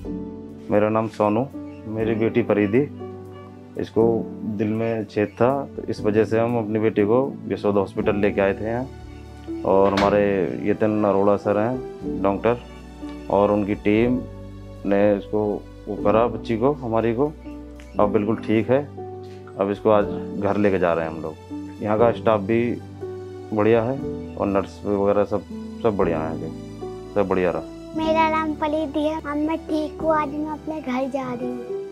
मेरा नाम सोनू। मेरी बेटी परिधि, इसको दिल में छेद था, तो इस वजह से हम अपनी बेटी को यशोदा हॉस्पिटल लेके आए थे यहाँ। और हमारे यतन अरोड़ा सर हैं डॉक्टर, और उनकी टीम ने इसको वो करा बच्ची को, हमारी को। अब बिल्कुल ठीक है। अब इसको आज घर लेके जा रहे हैं हम लोग। यहाँ का स्टाफ भी बढ़िया है और नर्स वगैरह सब बढ़िया है, सब बढ़िया रहा। मेरा नाम परिधि है। अब मैं ठीक हूँ, आज मैं अपने घर जा रही हूँ।